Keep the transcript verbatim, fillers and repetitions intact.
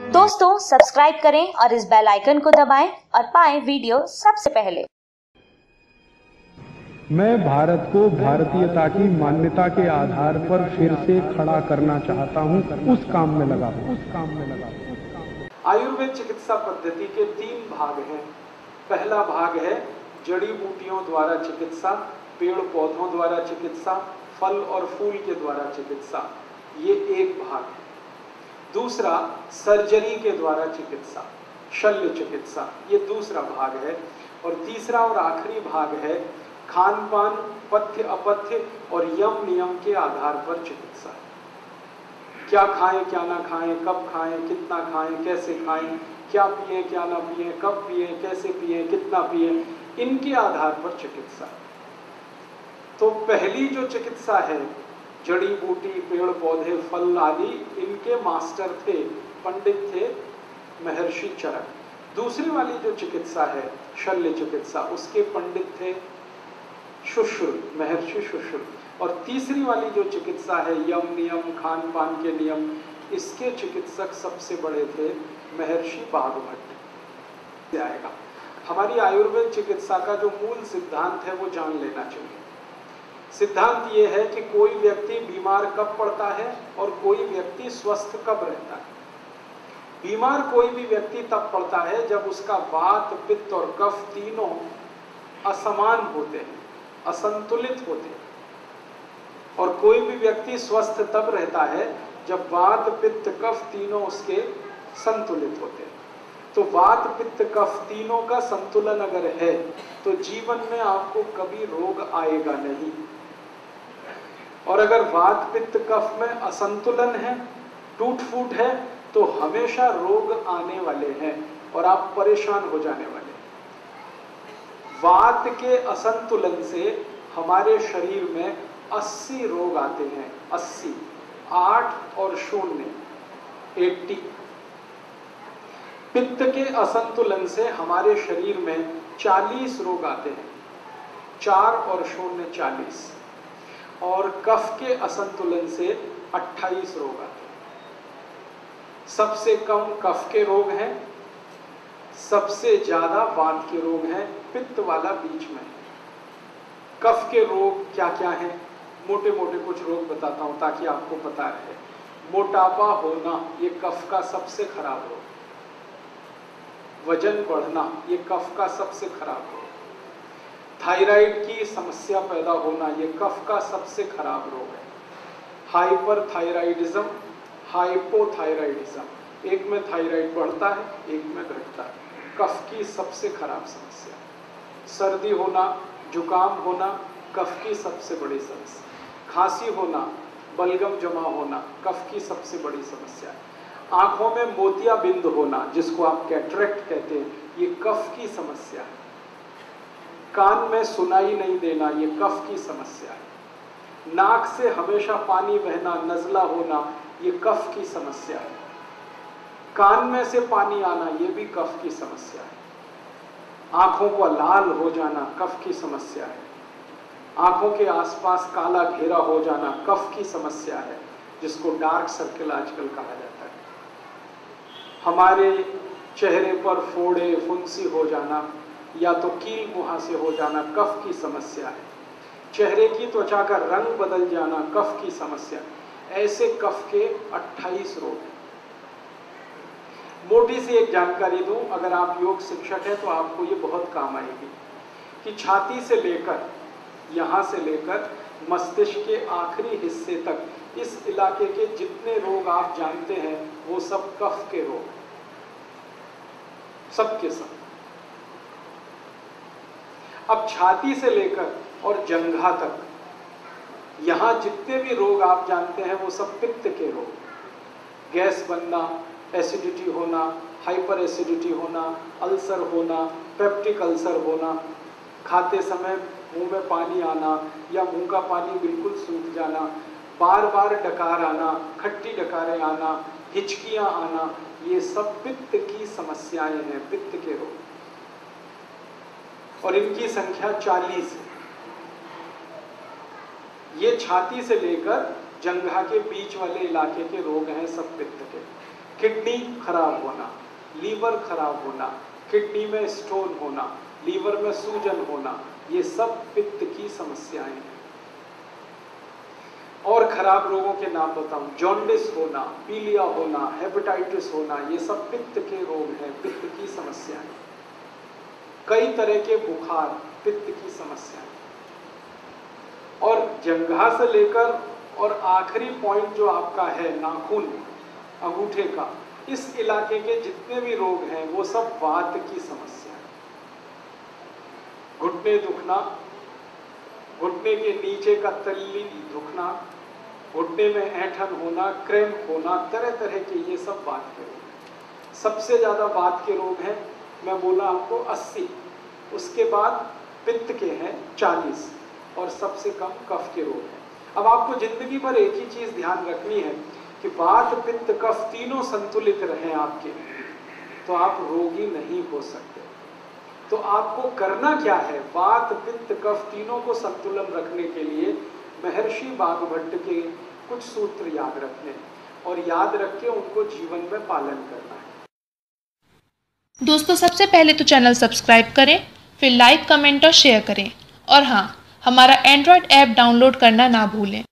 दोस्तों सब्सक्राइब करें और इस बेल आइकन को दबाएं और पाएं वीडियो सबसे पहले। मैं भारत को भारतीयता की मान्यता के आधार पर फिर से खड़ा करना चाहता हूं, उस काम में लगा हूं उस काम में लगा हूं। आयुर्वेद चिकित्सा पद्धति के तीन भाग हैं। पहला भाग है जड़ी बूटियों द्वारा चिकित्सा, पेड़ पौधों द्वारा चिकित्सा, फल और फूल के द्वारा चिकित्सा, ये एक भाग है। दूसरा सर्जरी के द्वारा चिकित्सा, शल्य चिकित्सा, ये दूसरा भाग है। और तीसरा और आखिरी भाग है खान पान, पथ्य अपथ्य और यम नियम के आधार पर चिकित्सा। क्या खाएं क्या ना खाएं, कब खाएं, कितना खाएं, कैसे खाएं, क्या पिए क्या ना पिए, कब पिए, कैसे पिए, कितना पिए, इनके आधार पर चिकित्सा। तो पहली जो चिकित्सा है जड़ी बूटी, पेड़ पौधे, फल आदि, इनके मास्टर थे, पंडित थे महर्षि चरक। दूसरी वाली जो चिकित्सा है शल्य चिकित्सा, उसके पंडित थे सुश्रुत, महर्षि सुश्रुत। और तीसरी वाली जो चिकित्सा है यम नियम, खान पान के नियम, इसके चिकित्सक सबसे बड़े थे महर्षि बाघभट्ट। आएगा हमारी आयुर्वेद चिकित्सा का जो मूल सिद्धांत है वो जान लेना चाहिए। सिद्धांत ये है कि कोई व्यक्ति बीमार कब पड़ता है और कोई व्यक्ति स्वस्थ कब रहता है। बीमार कोई भी व्यक्ति तब पड़ता है जब उसका वात, पित्त और कफ तीनों असमान होते हैं, असंतुलित होते हैं। और कोई भी व्यक्ति स्वस्थ तब रहता है जब वात, पित्त, कफ तीनों उसके संतुलित होते हैं। तो वात, पित्त, कफ तीनों का संतुलन अगर है तो जीवन में आपको कभी रोग आएगा नहीं। और अगर वात, पित्त, कफ में असंतुलन है, टूट फूट है, तो हमेशा रोग आने वाले हैं और आप परेशान हो जाने वाले हैं। वात के असंतुलन से हमारे शरीर में अस्सी रोग आते हैं। अस्सी, आठ और शून्य, अस्सी। पित्त के असंतुलन से हमारे शरीर में चालीस रोग आते हैं। चार और शून्य चालीस। और कफ के असंतुलन से अट्ठाईस रोग आते हैं। सबसे कम कफ के रोग हैं, सबसे ज्यादा वात के रोग हैं, पित्त वाला बीच में। कफ के रोग क्या क्या हैं? मोटे मोटे कुछ रोग बताता हूं ताकि आपको पता रहे। मोटापा होना, ये कफ का सबसे खराब रोग। वजन बढ़ना, ये कफ का सबसे खराब रोग। थायराइड की समस्या पैदा होना, ये कफ का सबसे खराब रोग है। हाइपरथायराइडिज्म, हाइपोथायराइडिज्म, एक में थायराइड बढ़ता है, एक में घटता है, कफ की सबसे खराब समस्या। सर्दी होना, जुकाम होना, कफ की सबसे बड़ी समस्या। खांसी होना, बलगम जमा होना, कफ की सबसे बड़ी समस्या है। आंखों में मोतियाबिंद होना, जिसको आप कैटरेक्ट कहते हैं, ये कफ की समस्या है। कान में सुनाई नहीं देना, ये कफ की समस्या है। नाक से हमेशा पानी बहना, नज़ला होना, ये कफ की समस्या है। कान में से पानी आना, ये भी कफ की समस्या है। आंखों को लाल हो जाना, कफ की समस्या है। आंखों के आसपास काला घेरा हो जाना, कफ की समस्या है, जिसको डार्क सर्किल आजकल कहा जाता है। हमारे चेहरे पर फोड़े, फुंसी हो जाना या तो कील मुहासे हो जाना, कफ की समस्या है। चेहरे की त्वचा का रंग बदल जाना, कफ की समस्या। ऐसे कफ के अट्ठाईस रोग हैं। मोटी सी एक जानकारी दूं, अगर आप योग शिक्षक हैं तो आपको ये बहुत काम आएगी, कि छाती से लेकर, यहाँ से लेकर मस्तिष्क के आखिरी हिस्से तक, इस इलाके के जितने रोग आप जानते हैं वो सब कफ के रोग हैं, सब के सब। अब छाती से लेकर और जंघा तक, यहाँ जितने भी रोग आप जानते हैं वो सब पित्त के रोग। गैस बनना, एसिडिटी होना, हाइपर एसिडिटी होना, अल्सर होना, पेप्टिक अल्सर होना, खाते समय मुंह में पानी आना या मुंह का पानी बिल्कुल सूख जाना, बार बार डकार आना, खट्टी डकारें आना, हिचकियां आना, ये सब पित्त की समस्याएं हैं, पित्त के रोग। और इनकी संख्या चालीस है। ये छाती से लेकर जंघा के बीच वाले इलाके के रोग हैं, सब पित्त के। किडनी खराब होना, लीवर खराब होना, किडनी में स्टोन होना, लीवर में सूजन होना, ये सब पित्त की समस्याएं हैं। और खराब रोगों के नाम बताऊं, जॉन्डिस होना, पीलिया होना, हेपेटाइटिस होना, ये सब पित्त के रोग हैं, पित्त की समस्याएं। कई तरह के बुखार, पित्त की समस्याएं। और जंघा से लेकर और आखिरी पॉइंट जो आपका है नाखून, अंगूठे का, इस इलाके के जितने भी रोग हैं वो सब वात की समस्या है। घुटने दुखना, घुटने के नीचे का तल्ली दुखना, घुटने में ऐंठन होना, क्रैम्प होना, तरह तरह के ये सब वात के रोग हैं। सबसे ज्यादा वात के रोग हैं, मैं बोला आपको अस्सी, उसके बाद पित्त के हैं चालीस और सबसे कम कफ के रोग हैं। अब आपको जिंदगी भर एक ही चीज ध्यान रखनी है कि वात पित्त कफ तीनों संतुलित रहें आपके, तो आप रोगी नहीं हो सकते। तो आपको करना क्या है? वात पित्त कफ तीनों को संतुलन रखने के लिए महर्षि बागभट्ट के कुछ सूत्र याद रखने और याद रख के उनको जीवन में पालन करना है। दोस्तों, सबसे पहले तो चैनल सब्सक्राइब करें, फिर लाइक, कमेंट और शेयर करें। और हाँ, हमारा एंड्रॉयड ऐप डाउनलोड करना ना भूलें।